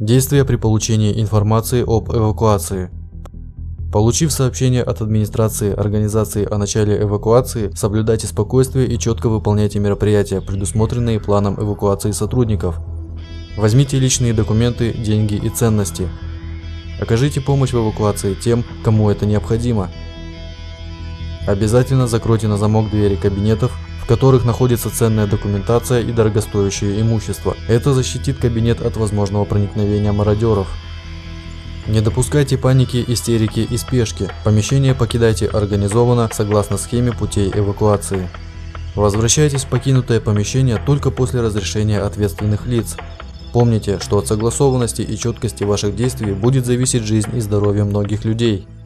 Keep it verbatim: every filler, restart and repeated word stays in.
Действия при получении информации об эвакуации. Получив сообщение от администрации организации о начале эвакуации, соблюдайте спокойствие и четко выполняйте мероприятия, предусмотренные планом эвакуации сотрудников. Возьмите личные документы, деньги и ценности. Окажите помощь в эвакуации тем, кому это необходимо. Обязательно закройте на замок двери кабинетов, в которых находится ценная документация и дорогостоящее имущество. Это защитит кабинет от возможного проникновения мародеров. Не допускайте паники, истерики и спешки. Помещение покидайте организованно, согласно схеме путей эвакуации. Возвращайтесь в покинутое помещение только после разрешения ответственных лиц. Помните, что от согласованности и четкости ваших действий будет зависеть жизнь и здоровье многих людей.